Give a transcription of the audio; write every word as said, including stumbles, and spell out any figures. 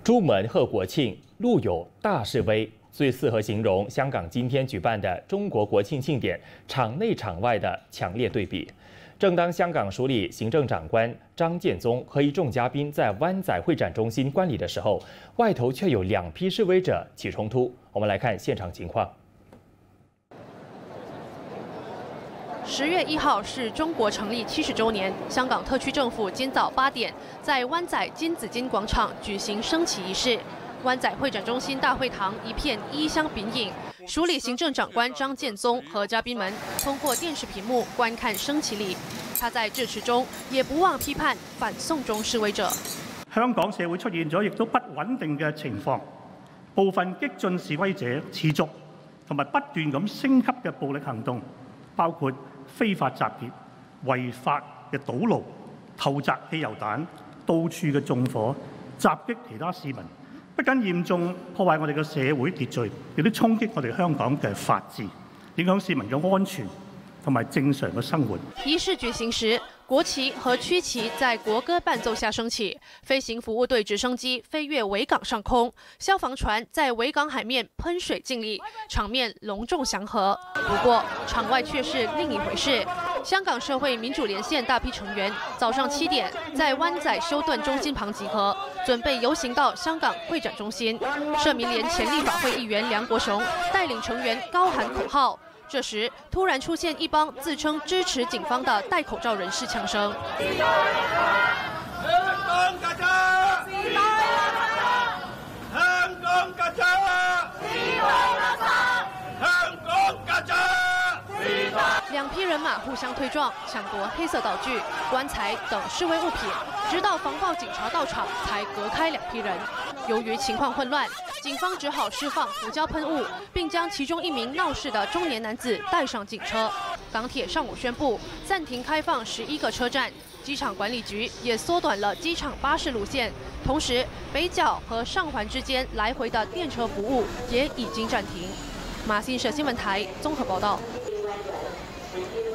出门贺国庆，路有大示威，最适合形容香港今天举办的中国国庆庆典场内场外的强烈对比。正当香港署理行政长官张建宗和一众嘉宾在湾仔会展中心观礼的时候，外头却有两批示威者起冲突。我们来看现场情况。 十月一号是中国成立七十周年，香港特区政府今早八点在湾仔金紫荆广场举行升旗仪式。湾仔会展中心大会堂一片衣香丙饮，署理行政长官张建宗和嘉宾们通过电视屏幕观看升旗礼。他在致辞中也不忘批判反送中示威者。 香港社會出現咗亦都不穩定嘅情況，部分激進示威者持續同埋不斷咁升級嘅暴力行動，包括 非法集結、違法嘅堵路、投擲汽油彈、到處嘅縱火、襲擊其他市民，不僅嚴重破壞我哋嘅社會秩序，亦都衝擊我哋香港嘅法治，影響市民嘅安全同埋正常嘅生活。 儀式舉行時，國旗和區旗在國歌伴奏下升起，飛行服務隊直升機飛越維港上空，消防船在維港海面噴水敬禮，場面隆重祥和。不過，場外卻是另一回事。香港社會民主連線大批成員早上七點在灣仔修頓中心旁集合，準備遊行到香港會展中心。社民連前立法會議員梁國雄帶領成員高喊口號。 這時，突然出現一幫自稱支持警方的戴口罩人士槍聲。兩批人馬互相推撞，搶奪黑色道具、棺材等示威物品，直到防暴警察到場才隔開兩批人。由於情況混亂， 警方只好釋放胡椒噴霧，並將其中一名鬧事的中年男子帶上警車。港鐵上午宣布暫停開放十一個車站，機場管理局也縮短了機場巴士路線，同時北角和上環之間來回的電車服務也已經暫停。馬新社新聞台綜合報道。